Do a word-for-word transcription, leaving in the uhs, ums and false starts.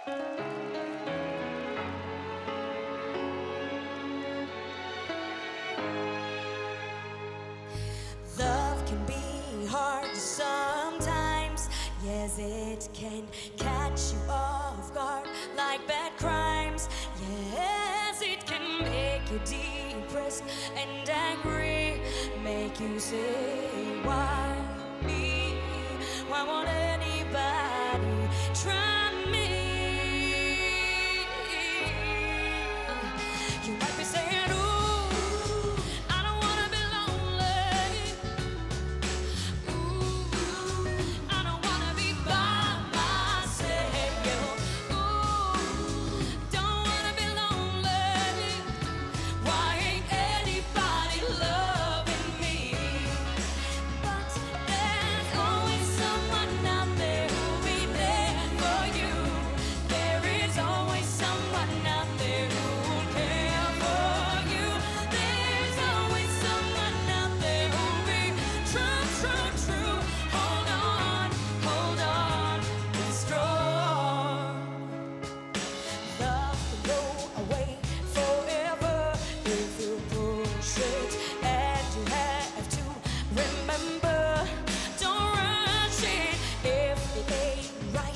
Love can be hard sometimes. Yes, it can catch you off guard like bad crimes. Yes, it can make you depressed and angry, make you say, why me? Why won't anybody try me? You might be saying, ooh, I don't wanna be lonely. Ooh, I don't wanna be by myself. Ooh, don't wanna be lonely. Why ain't anybody loving me? But there's always someone out there who'll be there for you. There is always someone out there who'll care for you. There's always someone out there who'll be true, true, true. Hold on, hold on, be strong. Love can go away forever if you push it, and you have to remember, don't rush it if it ain't right.